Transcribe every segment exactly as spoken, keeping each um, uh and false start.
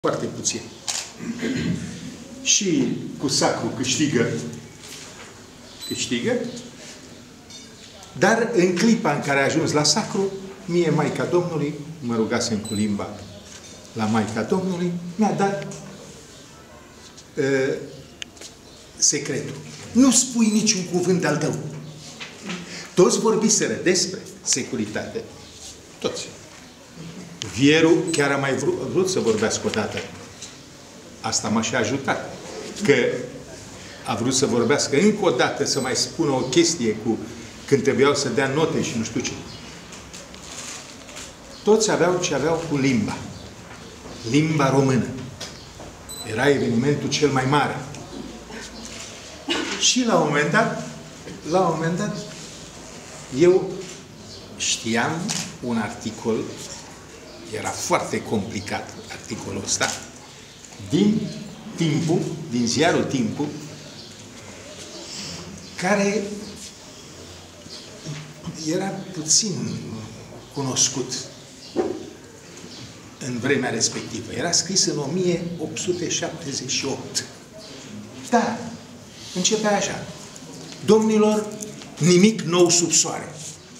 Foarte puțin. Și cu sacru câștigă, câștigă, dar în clipa în care a ajuns la sacru, mie Maica Domnului, mă rugasem cu limba la Maica Domnului, mi-a dat uh, secretul. Nu spui niciun cuvânt al tău. Toți vorbiseră despre securitate. Toți. Vierul chiar a mai vrut, vrut să vorbească odată. Asta m-a și ajutat. Că a vrut să vorbească încă o dată, să mai spună o chestie cu când trebuiau să dea note și nu știu ce. Toți aveau ce aveau cu limba. Limba română. Era evenimentul cel mai mare. Și la un moment dat, la un moment dat, eu știam un articol, era foarte complicat articolul ăsta, din Timpul, din ziarul Timpul, care era puțin cunoscut în vremea respectivă. Era scris în o mie opt sute șaptezeci și opt. Dar începea așa. Domnilor, nimic nou sub soare.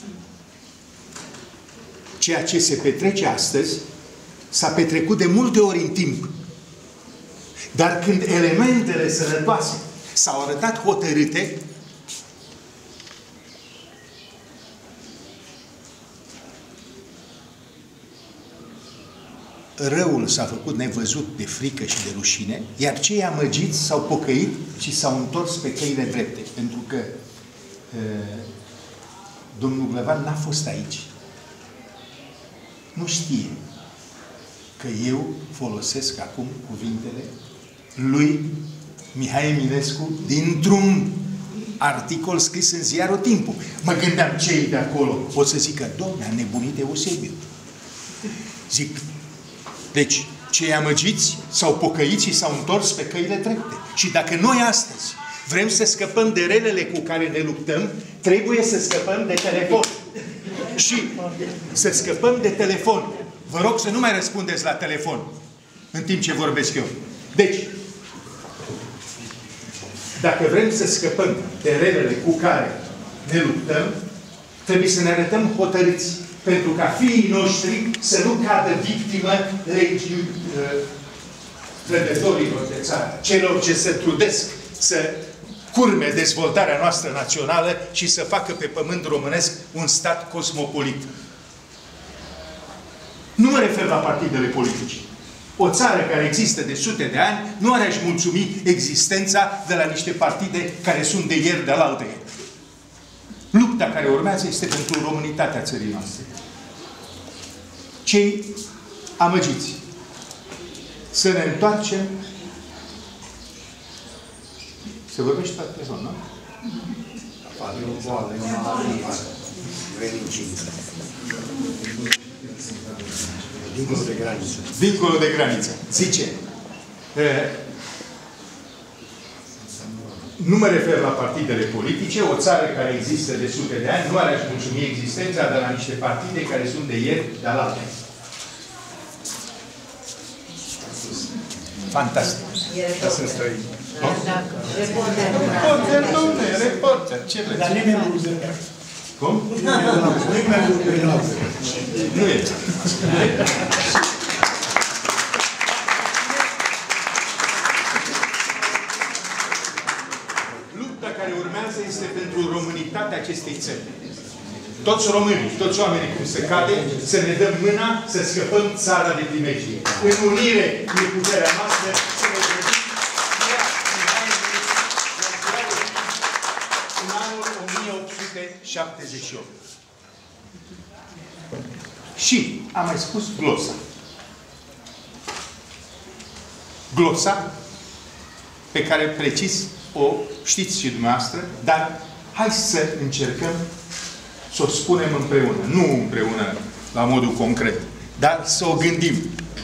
Ceea ce se petrece astăzi s-a petrecut de multe ori în timp. Dar când elementele sănătoase s-au arătat hotărâte, răul s-a făcut nevăzut de frică și de rușine, iar cei amăgiți s-au pocăit și s-au întors pe căile drepte. Pentru că uh, domnul Glăvan n-a fost aici. Nu știe că eu folosesc acum cuvintele lui Mihai Eminescu dintr-un articol scris în ziarul Timpul. Mă gândeam, cei de acolo o să zică, Doamne, a nebunit Eusebiu. Zic, deci, cei amăgiți s-au pocăit și s-au întors pe căile drepte. Și dacă noi astăzi vrem să scăpăm de relele cu care ne luptăm, trebuie să scăpăm de telefon. Și să scăpăm de telefon. Vă rog să nu mai răspundeți la telefon în timp ce vorbesc eu. Deci, dacă vrem să scăpăm de relele cu care ne luptăm, trebuie să ne arătăm hotărâți. Pentru ca fiii noștri să nu cadă victimă legii uh, trădătorilor de țară. Celor ce se trudesc să curme dezvoltarea noastră națională și să facă pe pământ românesc un stat cosmopolit. Nu mă refer la partidele politice. O țară care există de sute de ani nu are a-și mulțumi existența de la niște partide care sunt de ieri de alaltă ieri. Lupta care urmează este pentru românitatea țării noastre. Cei amăgiți să ne întoarcem. Se vorbește pe telefon, nu? E o boală, e o maladie. Renicință. Dincolo de graniță. Dincolo de graniță. Zice, nu mă refer la partidele politice, o țară care există de sute de ani nu are a-și mulțumi existența de la niște partide care sunt de ieri, de alaltă. Fantastic. Ca să străi. Reporter, domne, reporter. Ce vreți? Dar nimeni nu uze. Cum? Nimeni nu uze. Nu e. Lupta care urmează este pentru românitatea acestei țări. Toți românii, toți oamenii cum se cade, să ne dăm mâna să scăpăm țara de primejdie. În unire e puterea noastră să ne gândim în anul o mie opt sute șaptezeci și opt. Și am mai spus glosa. Glosa pe care precis o știți și dumneavoastră, dar hai să încercăm să o spunem împreună. Nu împreună la modul concret, dar să o gândim.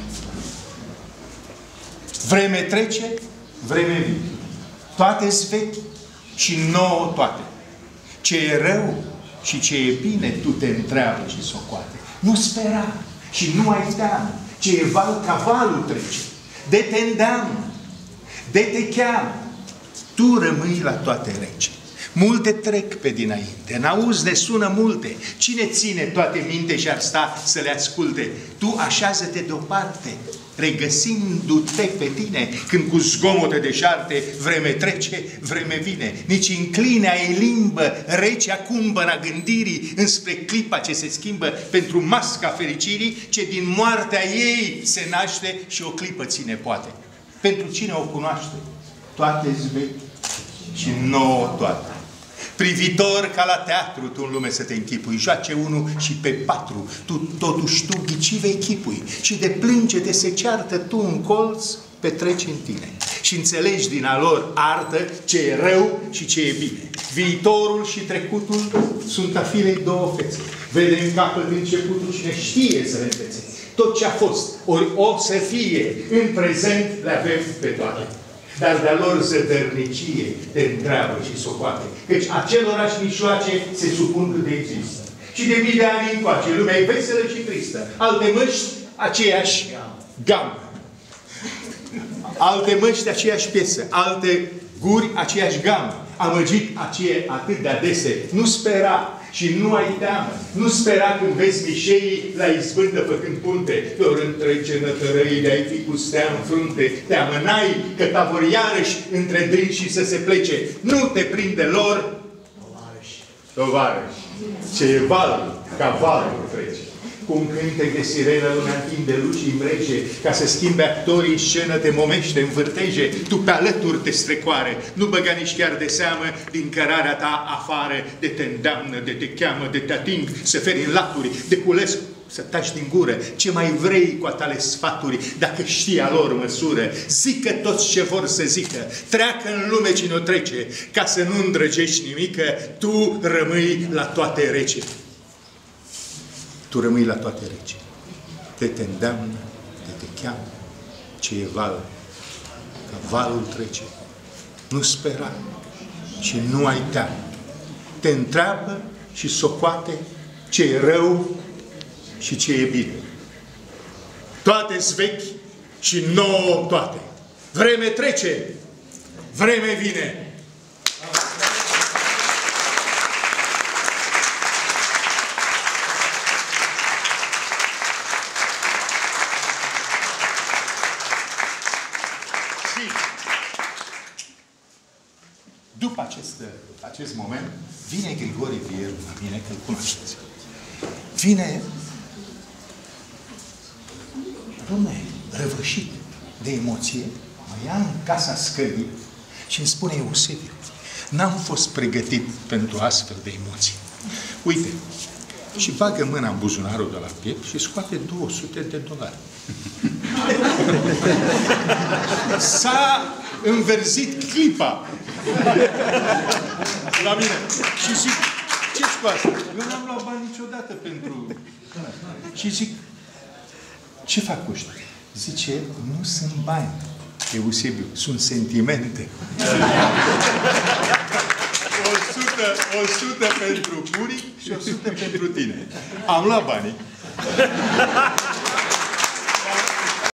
Vreme trece, vreme vine. Toate-s vechi și nouă toate. Ce e rău și ce e bine, tu te întreabă și socoate. Nu spera și nu ai teamă. Ce e val, ca valul trece. de te îndeamnă, de te cheamă. Tu rămâi la toate rece. Multe trec pe dinainte, n-auzi, ne sună multe. Cine ține toate minte și ar sta să le asculte? Tu așează-te deoparte, regăsindu-te pe tine, când cu zgomote deșarte vreme trece, vreme vine. Nici încline ai limbă, rece cumbăra gândirii înspre clipa ce se schimbă pentru masca fericirii, ce din moartea ei se naște și o clipă ține poate. Pentru cine o cunoaște? Toate-s vechi și nouă toate. Privitor ca la teatru, tu în lume să te închipui, joace unul și pe patru, tu totuși tu ghicive echipui și de plângete se ceartă tu în colț, petreci în tine și înțelegi din a lor artă ce e rău și ce e bine. Viitorul și trecutul sunt a firei două fețe. Vede în capăt începutul și ne știe să le învețe. Tot ce a fost, ori o să fie, în prezent le avem pe toate. Dar de-a lor zădărnicie te întreabă și socoate, căci acelorași mișloace se supun cât există. Și de mii de ani încoace, lumea e veselă și tristă. Alte măști, aceeași gamă. Alte măști, aceeași piesă. Alte guri, aceeași gamă. Amăgit aceea atât de adese. Nu spera și nu ai teamă. Nu spera când vezi mișeii la izbândă făcând punte. Pe ori întrege nătărăii de-ai fi cu stea în frunte. Te amânai că ta vor iarăși între dânsii să se plece. Nu te prinde lor, tovarăși. Tovarăși. Ce e valul, ca valul trece. Cu un cântec de sirenă lumea întinde lucii îmbrece, ca să schimbe actorii în scenă, te momește, învârteje, tu pe alături te strecoare, nu băga nici chiar de seamă din cărarea ta afară, de te îndeamnă, de te cheamă, de te ating, să feri în laturi, de culesc, să taci din gură, ce mai vrei cu a tale sfaturi, dacă știi a lor măsură, zică toți ce vor să zică, treacă în lume cine o trece, ca să nu îndrăgești nimică, tu rămâi la toate rece. Tu rămâi la toate rece. Te te îndeamnă, te te cheamă, ce e val, ca valul trece. Nu spera și nu ai teamă. Te întreabă și socoate ce e rău și ce e bine. Toate-s vechi și nouă toate. Vreme trece, vreme vine. După acest, acest moment, vine Grigore Vieru la mine, că îl cunoașteți. Vine, dom'le, răvășit de emoție, mă ia în casa scării și îmi spune: Eusebiu, n-am fost pregătit pentru astfel de emoții. Uite, și bagă mâna în buzunarul de la piept și scoate două sute de dolari. S-a înverzit clipa la mine. Și zic: ce-ți pasă? Eu n-am luat bani niciodată pentru... Și zic: ce fac cu ăștia? Zice: nu sunt bani, Eusebiu, sunt sentimente. o sută, o sută pentru burii și o sută pentru tine. Am luat banii.